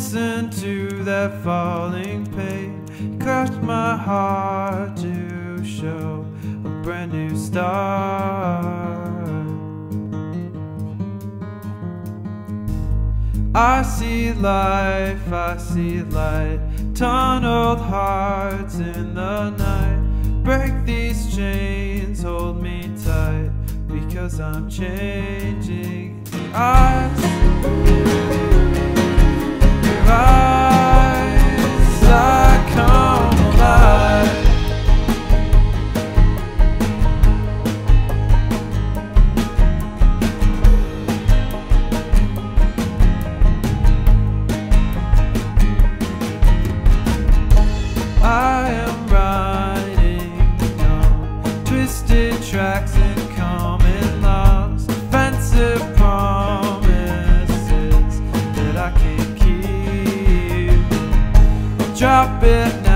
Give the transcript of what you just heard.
listen to that falling pain, crushed my heart to show a brand new start. I see life, I see light, tunneled hearts in the night. Break these chains, hold me tight, because I'm changing. Your eyes, I come alive. I am riding on twisted tracks and common laws, offensive promises that I can't keep. I'll drop it now.